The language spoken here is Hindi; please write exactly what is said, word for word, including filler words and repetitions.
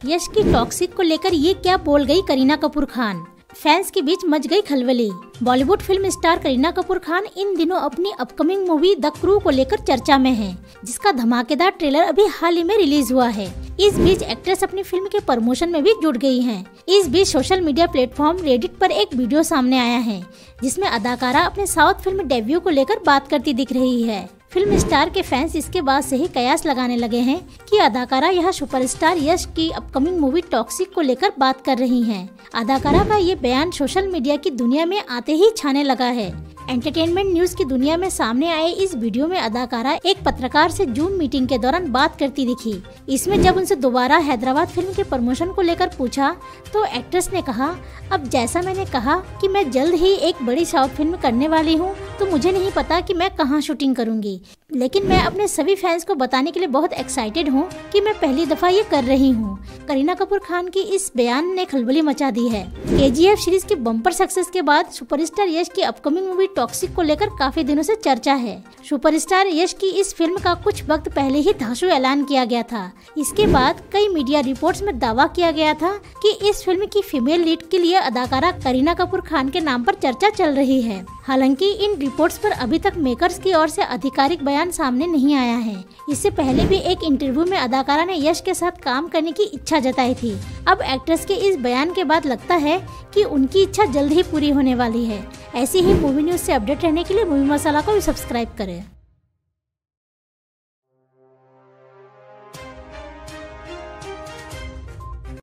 यश की टॉक्सिक को लेकर ये क्या बोल गई करीना कपूर खान। फैंस के बीच मच गई खलबली। Bollywood film star Kareena Kapoor Khan इन दिनों अपनी अपकमिंग मूवी द क्रू को लेकर चर्चा में हैं, जिसका धमाकेदार ट्रेलर अभी हाल ही में रिलीज हुआ है। इस बीच एक्ट्रेस अपनी फिल्म के प्रमोशन में भी जुट गई हैं। इस बीच सोशल मीडिया प्लेटफॉर्म रेडिट पर एक वीडियो सामने आया है, जिसमें अदाकारा अपने साउथ फिल्म डेब्यू को लेकर बात करती दिख रही है। फिल्म स्टार के फैंस इसके बाद से ही कयास लगाने लगे हैं कि अदाकारा यह सुपरस्टार यश की अपकमिंग मूवी टॉक्सिक को लेकर बात कर रही हैं। अदाकारा का ये बयान सोशल मीडिया की दुनिया में आते ही छाने लगा है। एंटरटेनमेंट न्यूज की दुनिया में सामने आए इस वीडियो में अदाकारा एक पत्रकार से जूम मीटिंग के दौरान बात करती दिखी। इसमें जब उनसे दोबारा हैदराबाद फिल्म के प्रमोशन को लेकर पूछा तो एक्ट्रेस ने कहा, अब जैसा मैंने कहा कि मैं जल्द ही एक बड़ी साउथ फिल्म करने वाली हूँ, तो मुझे नहीं पता कि मैं कहाँ शूटिंग करूँगी, लेकिन मैं अपने सभी फैंस को बताने के लिए बहुत एक्साइटेड हूँ कि मैं पहली दफा ये कर रही हूँ। करीना कपूर खान की इस बयान ने खलबली मचा दी है। के जी एफ सीरीज के बम्पर सक्सेस के बाद सुपरस्टार यश की अपकमिंग मूवी टॉक्सिक को लेकर काफी दिनों से चर्चा है। सुपरस्टार यश की इस फिल्म का कुछ वक्त पहले ही धांसू ऐलान किया गया था। इसके बाद कई मीडिया रिपोर्ट्स में दावा किया गया था कि इस फिल्म की फीमेल लीड के लिए अदाकारा करीना कपूर खान के नाम पर चर्चा चल रही है। हालांकि इन रिपोर्ट्स पर अभी तक मेकर्स की ओर से आधिकारिक बयान सामने नहीं आया है। इससे पहले भी एक इंटरव्यू में अदाकारा ने यश के साथ काम करने की इच्छा जताई थी। अब एक्ट्रेस के इस बयान के बाद लगता है कि उनकी इच्छा जल्द ही पूरी होने वाली है। ऐसी ही मूवी न्यूज से अपडेट रहने के लिए मूवी मसाला को भी सब्सक्राइब करें।